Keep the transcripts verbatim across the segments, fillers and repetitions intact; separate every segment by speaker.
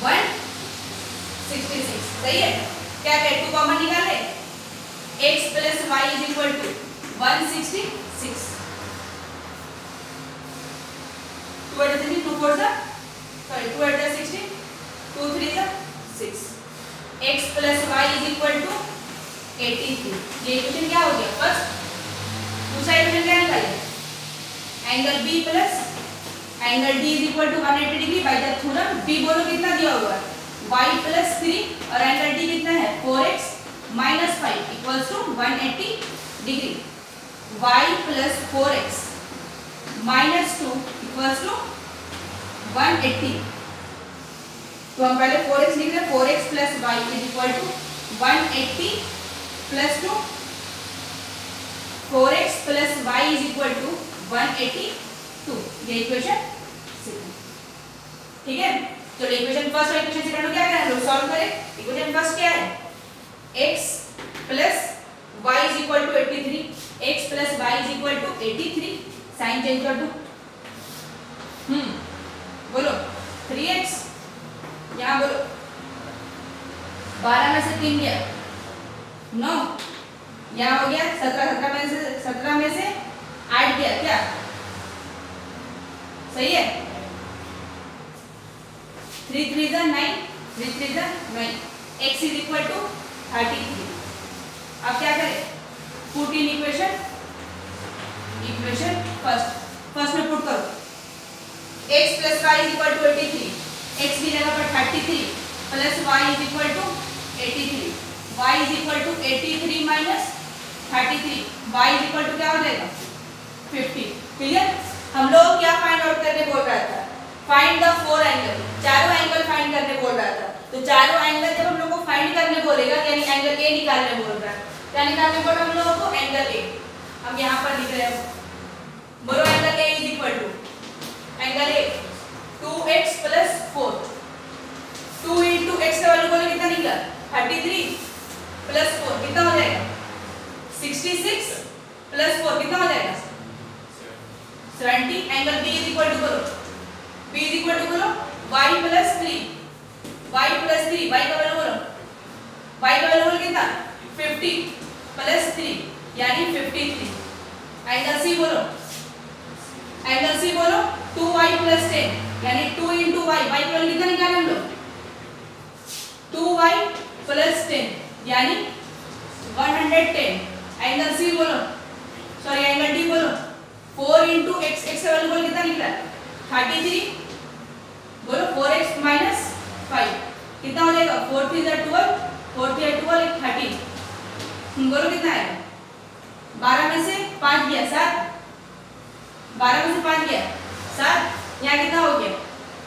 Speaker 1: One sixty six. सही है, क्या करें, टू कॉमन निकाले, x plus y is equal to one sixty six. Two eight sixty, two four सा sorry two eight sixty, two three सा six. x plus y is equal to eighty three. ये equation क्या हो गया first. दूसरा equation क्या निकाले, angle b plus angle d is equal to one eighty degree by the theorem. b बोलो कितना दिया हुआ है, y प्लस थ्री और एंगल d कितना है four x minus five equals to one eighty degree. y plus four x minus two equals to one eighty. तो हम पहले फोर एक्स लिख रहे हैं, four x plus y is equal to one eighty plus two four x plus y is equal to one eighty two. ये equation second. ठीक है, तो इक्वेशन फर्स्ट और इक्वेशन सेकंड को क्या करना है, सॉल्व करें। इक्वेशन फर्स्ट क्या है, x plus y is equal to eighty three, x plus y is equal to eighty three. Sign change कर दो, हम्म बोलो थ्री एक्स, यहाँ बोलो बारह में से तीन गया नौ, यहाँ हो गया सत्रह, सत्रह में से सत्रह में से आठ गया क्या, सही है। थ्री थ्री जा नाइन, थ्री थ्री जा nine, x is equal to thirty three. अब क्या करें, put in equation, equation first first में पुट करो, x plus y is equal to eighty three, x की जगह पर thirty three plus y is equal to eighty three, y is equal to eighty three minus thirty three, y is equal to क्या हो जाएगा fifty. Clear. हम लोग क्या find out करने बोल रहा था, फाइंड द फोर एंगल, चारों एंगल फाइंड करने बोल रहा था। तो चारों एंगल जब हम लोग को फाइंड करने बोलेगा यानी एंगल ए निकालने बोल रहा है, क्या निकालने बोल रहा है हम लोगों को, एंगल ए। हम यहाँ पर लिख रहे हैं, बोलो angle A is equal to angle A two x plus four, two into x का वैल्यू बोले कितना निकला थर्टी थ्री प्लस फोर कितना हो जाएगा सिक्सटी सिक्स प्लस फोर कितना हो जाएगा seventy. Angle B is equal to बोलो, बी इज इक्वल टू बोलो y plus three, y plus three, y का वैल्यू बोलो, वाई का वैल्यू बोलो कितना फिफ्टी प्लस थ्री यानी फिफ्टी थ्री। एंगल सी बोलो, एंगल सी बोलो टू वाई प्लस टेन यानी टू इंटू वाई, वाई का वैल्यू कितना निकाले हम लोग टू वाई प्लस टेन यानी one hundred ten. Angle C बोलो, सॉरी एंगल डी बोलो फोर इंटू एक्स, एक्स का वैल्यू बोलो कितना निकला थर्टी थ्री, बोलो फोर एक्स माइनस फाइव कितना हो जाएगा फोर थ्री जा ट्वेल्व, फोर थ्री जा ट्वेल्व थर्टी, बोलो कितना आएगा बारह में से पाँच गया सात, बारह में से पाँच गया सात, यहाँ कितना हो गया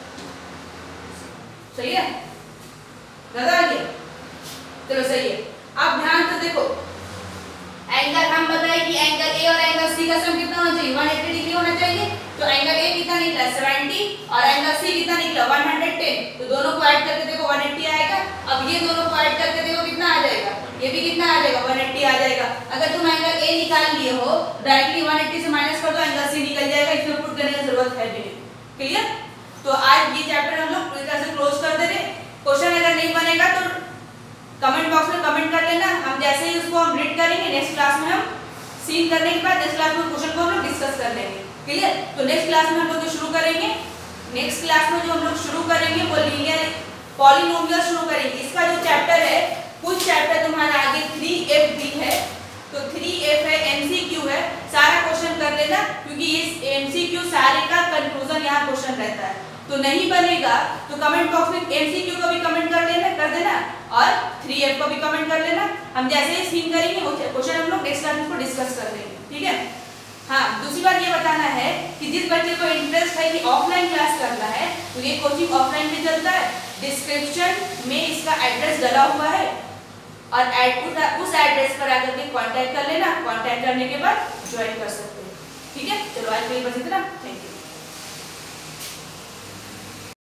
Speaker 1: सही है ज्यादा आ गया, चलो सही है। अब ध्यान से देखो, एंगल हम बताए कि एंगल ए और एंगल सी का सम कितना होना चाहिए वन एटी डिग्री होना चाहिए। तो एंगल ए कितना निकला सेवेंटी और एंगल सी कितना निकला वन हंड्रेड टेन, तो दोनों को ऐड करके देखो वन एटी आएगा। अब ये दोनों को ऐड करके देखो कितना आ जाएगा, ये भी कितना आ जाएगा वन एटी आ जाएगा। अगर तुम एंगल ए निकाल लिए हो डायरेक्टली वन एटी से माइनस कर दो एंगल सी निकल जाएगा, इसमें पुट करने की जरूरत है नहीं। क्लियर। तो आज ये चैप्टर हम लोग पूरी तरह से क्लोज कर दे रहे। क्वेश्चन अगर नहीं बनेगा तो कमेंट बॉक्स में कमेंट कर लेना, हम जैसे ही उसको हम रीड करेंगे नेक्स्ट क्लास में हम सीन करने के बाद नेक्स्ट क्लास में क्वेश्चन को हम लोग डिस्कस कर लेंगे। क्लियर। तो नेक्स्ट क्लास में हम लोग जो शुरू करेंगे, नेक्स्ट क्लास में जो हम लोग शुरू करेंगे वो लीनियर पॉलिनोमियल शुरू करेंगे। इसका जो चैप्टर है, कुछ चैप्टर तुम्हारा आगे थ्री एफ भी है, तो थ्री एफ है, एमसीक्यू है, सारा क्वेश्चन कर लेना क्योंकि इस एमसीक्यू सारे का कंक्लूजन यहाँ क्वेश्चन रहता है। तो नहीं बनेगा तो कमेंट बॉक्स में एमसीक्यू को भी कमेंट कर लेना कर देना और थ्री एफ को भी कमेंट कर लेना। हम जैसे ही सीन करेंगे वो क्वेश्चन हम लोग नेक्स्ट क्लास में डिस्कस कर लेंगे। ठीक है। हाँ, दूसरी बात ये बताना है कि जिस बच्चे को इंटरेस्ट है कि ऑफलाइन क्लास करना है तो ये कोचिंग ऑफलाइन भी चलता है। डिस्क्रिप्शन में इसका एड्रेस डला हुआ है और एड उस एड्रेस पर आकर के कांटेक्ट कर लेना। कांटेक्ट करने के बाद ज्वाइन कर सकते हैं। ठीक है। चलो आज के लिए बस इतना। Thank you.